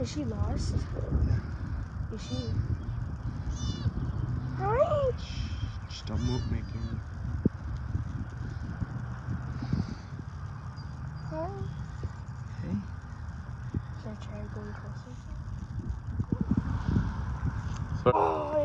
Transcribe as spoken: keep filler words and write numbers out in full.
Is she lost? Yeah. Is she? Hi. Just don't move making. Hi. Hey. Should I try going closer? So Oh,